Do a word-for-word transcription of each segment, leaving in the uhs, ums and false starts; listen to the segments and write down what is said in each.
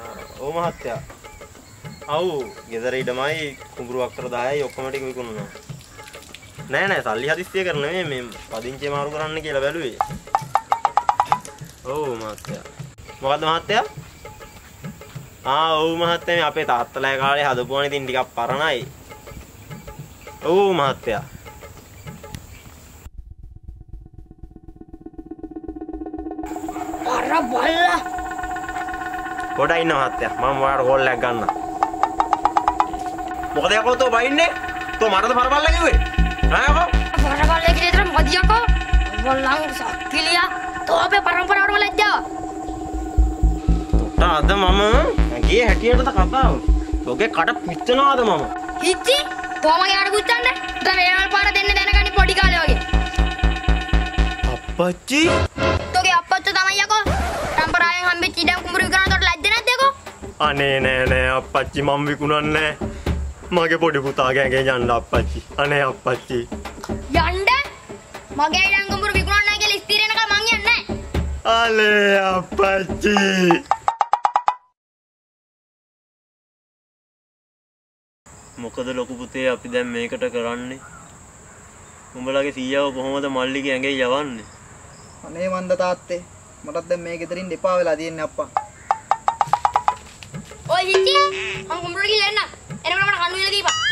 ඔව් මහත්තයා. ආව් ගෙදර ඉඩමයි කුඹුරු අක්කර දහයයි ඔක්කොම ටික විකුණනවා. නෑ නෑ සල්ලි හදිස්සිය කරන නෙමෙයි මේ පදිංචිය මාරු කරන්න කියලා බැලුවේ. ඔව් මහත්තයා. මොකද්ද මහත්තයා? ආ ඔව් මහත්තයා මේ අපේ තාත්තලා කාලේ හදපුවානේ ඉතින් ටිකක් පරණයි. ඔව් මහත්තයා. අර බල්ලා. කොටා ඉන්න මහත්තයා. මම ඔයාලට කෝල් එකක් ගන්න. මොකද යකෝ තෝ බයින්නේ? තෝ මටද පරබල්ලා කිව්වේ? ඈ යකෝ? පරබල්ලා කියලා මොකද යකෝ? බල්ලන් සක්කිලියා. තෝ අපේ පරම්පරාවට ලැජ්ජා. අද මම ගියේ හැටියටද කතාව. ඔගේ කඩ පිච්චනවාද මම? හිච්චි කොහමද යාට පුච්චන්නේ? දැන් වේවල් පාර දෙන්න දැනගන්නේ පොඩි කාලේ වගේ. අප්පච්චි. තෝගේ අප්පච්චි තමයි යකෝ. පරම්පරාවෙන් හම්බෙච්ච ඉඩම් කුඹුරු විකුණනකොට ලැජ්ජ නැද්ද යකෝ? අනේ නෑ නෑ අප්පච්චි මම විකුණන්නේ නෑ. මගේ පොඩි පුතා ගෑගේ යන්න අප්පච්චි. අනේ අප්පච්චි. යන්න? මගේ ඉඩම් කුඹුරු විකුණන්න නැහැ කියලා ස්ථිර වෙනකම් මං යන්නේ නෑ. අනේ අප්පච්චි. මොකද ලොකු පුතේ අපි දැන් මේකට කරන්නේ? උඹලගේ සීයාව කොහොමද මල්ලිගේ ඇඟේ යවන්නේ? අනේ මන්ද තාත්තේ මටත් දැන් මේ ගෙදරින් දෙපා වෙලා තියෙන්නේ අප්පා. ඔය හිච්චි මම කුඹුරු ගිහලා එන්න. එනකොට මට කණු විල දීපන්.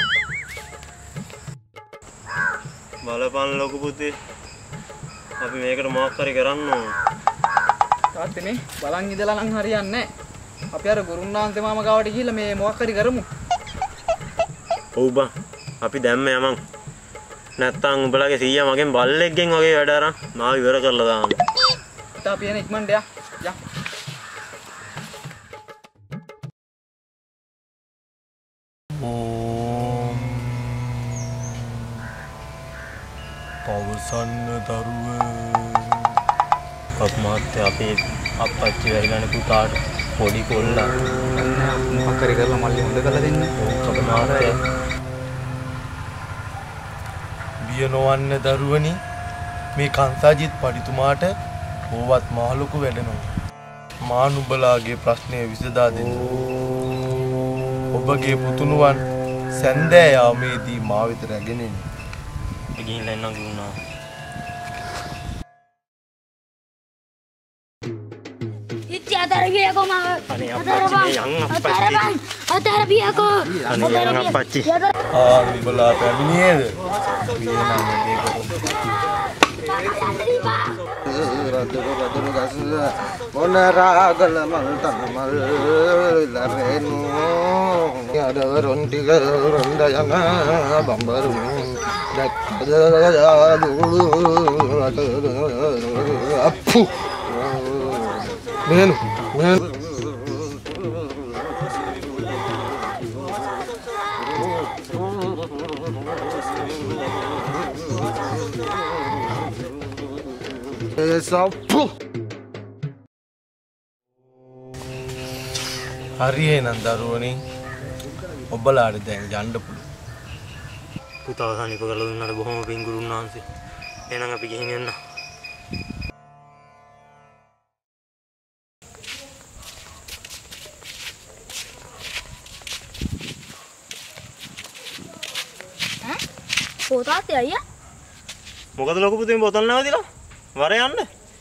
බලපන් ලොකු පුතේ. අපි මේකට මොකක් හරි කරන්න ඕන. තාත්තේ මේ බලන් ඉඳලා නම් හරියන්නේ නැහැ. අපි අර ගුරුන්නාන්සේ මාමා ගාවට ගිහිල්ලා මේ මොකක් හරි කරමු. ඔව් බං අපි දැම්ම යමන්. නැත්තම් උඹලගේ සීයා මගෙන් බල්ලෙක්ගෙන් වගේ වැඩ අරන් මාව ඉවර කරලා දාන්න. තා අපි එන ඉක්මනට යා. යා. ඕම් පවසන්න දරුව. අප මාත්‍ය අපේ අප්පච්චි වැඩගන්න පුතාට පොඩි කොල්ලා මොකක් හරි කරලා මල්ලි හොඳ කරලා දෙන්න. ඔව් අපේ මාත්‍ය බිය නොවන්න දරුවනි. මේ කංසාජිත් පඬිතුමාට ඕවත් මහ ලොකු වැඩනවා. මා නුඹලාගේ ප්‍රශ්නය විසඳා දෙන්න. ඔබගේ පුතුණුවන් සැන්දෑ යාමේදී මා වෙත රැගෙන එන්න. ගිහිල්ලා එන්න ගුණා. හිච්චි අතර ගියකෝ මම. අනේ අප්පච්චි යන් අප්පච්චි. අතර බියකෝ. අනේ යන් අප්පච්චි. ආ විබලා පැමිණියේද? වියනම් මේක. මොන රාගල මල් තමල් ලරෙනු යදවරුන් ටික රොන්ද යන බම්බරු දැක්කද අප්පු මෙහෙනු මෙහෙනු සප්පු හරියේ නන් දරුවනේ ඔබලාට දැන් යන්න පුළුවන්. පුතා සනීප කරලා දුන්නාට බොහොම පිං ගුරුන්නාන්සේ. එහෙනම් අපි ගිහින් එන්න. ඈ? පොතාත් අයියා. මොකද ලොකු පුතේ බෝතල් නැවතිලා? වර යන්න.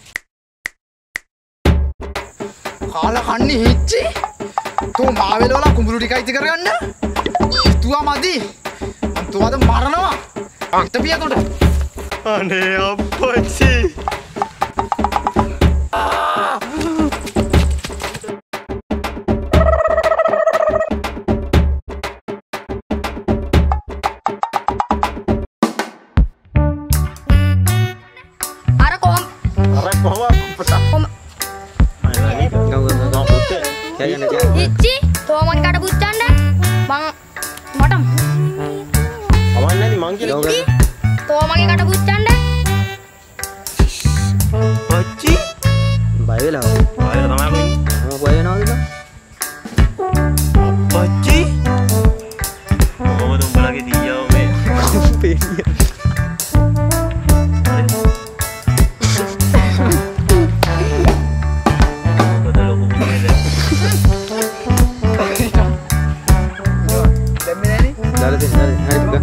කාලා කන්නේ හිච්චි. තෝ මාවෙලවලා කුඹුරු ටික අයිති කරගන්න. හිතුවා මදි. තෝ අද මරනවා. හිටපියකොට. අනේ අප්පච්චි. අර කොහොම අර කොහොම පුතා. හිච්චි තෝමගේ කට පුච්චන්න මං මට අවන්නේ මං කියලා හිච්චි තෝමගේ කට පුච්චන්න පච්චි බය වෙලා ආයෙ තමයි මම බය වෙනවද අප්පච්චි කොහොමද උඹලගේ දීයාව මේ පේන්නේ මොකද ලොකු පුතේ දාලා දෙන්න. හරි හරි.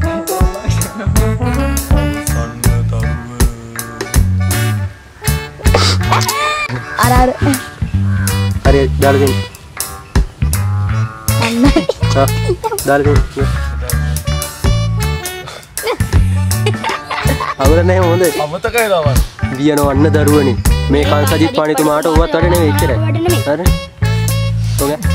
අර අර හරි දාලා දෙන්න. අන්න හා දාලා දෙන්න. අවුල නැහැ හොඳයි. අමතකයි ලාවන්. දියනවන්න දරුවනේ. මේ කංසජිත් පානිතුමාට උවත් වැඩ නෙවෙයි එච්චරයි. හරි. ඔගේ